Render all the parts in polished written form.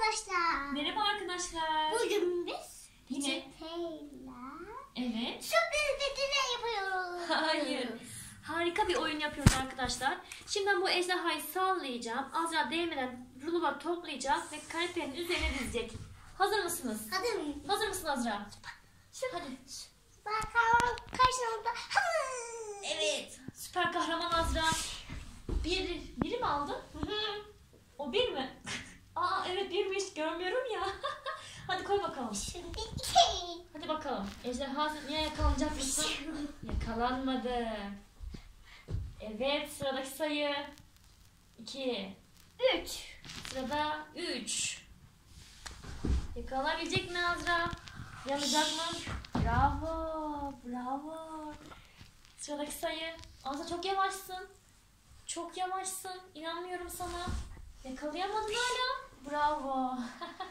arkadaşlar. Merhaba arkadaşlar. Bugün biz yine evet. sürpriz bir deney yapıyoruz. Hayır. Harika bir oyun yapıyoruz arkadaşlar. Şimdi ben bu ejderhayı sallayacağım. Azra değmeden ruloları toplayacak ve kanepenin üzerine dizecek. Hazır mısınız? Hadi. Hazır mısın Azra? Hadi. Bakalım karşımda. Evet. Süper kahraman Azra. Biri mi aldı? O bir mi? Aa evet birmiş. Görmüyorum ya. Hadi koy bakalım. Şimdi iki. Hadi bakalım. Ejderha niye yakalanacak mısın? Yakalanmadı. Evet sıradaki sayı 2. 3. Sırada 3. Yakalanabilecek mi Azra? Yanacak mı? Bravo. Bravo. Sıradaki sayı. Azra çok yavaşsın. Çok yavaşsın. İnanmıyorum sana. Yakalayamadın hala. Bravo.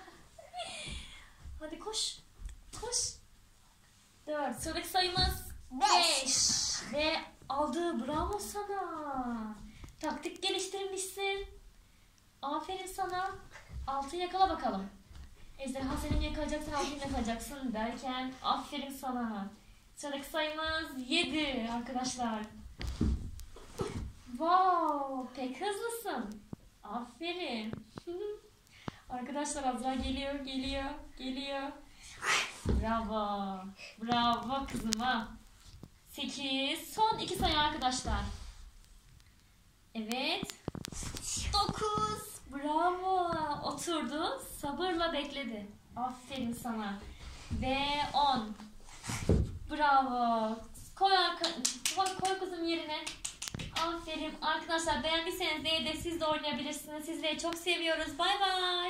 Hadi koş. Koş. 4. Sıradaki sayımız 5. Ve aldı. Bravo sana. Taktik geliştirmişsin. Aferin sana. 6'yı yakala bakalım. Ejderha seni yakalayacaksın, 6'yı yakalayacaksın derken aferin sana. Sıradaki sayımız 7 arkadaşlar. Wow, pek hızlısın. Aferin. Arkadaşlar Azra geliyor. Bravo. Bravo kızıma. 8. Son 2 sayı arkadaşlar. Evet. 9. Bravo. Oturdu. Sabırla bekledi. Aferin sana. Ve 10. Bravo. Koy kızım yerine. Aferin. Arkadaşlar beğendiyseniz de siz de oynayabilirsiniz. Sizleri çok seviyoruz. Bay bay.